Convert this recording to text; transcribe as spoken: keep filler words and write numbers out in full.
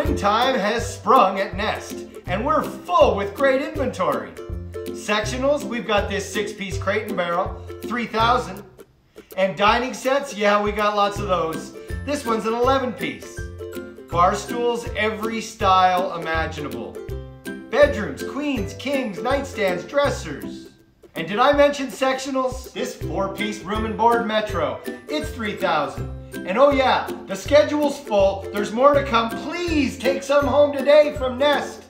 Springtime has sprung at Nest, and we're full with great inventory. Sectionals, we've got this six-piece crate and barrel, three thousand dollars. And dining sets, yeah, we got lots of those. This one's an eleven piece. Bar stools, every style imaginable. Bedrooms, queens, kings, nightstands, dressers. And did I mention sectionals? This four-piece room and board metro, it's three thousand dollars. And oh yeah, the schedule's full. There's more to come. Please take some home today from Nest.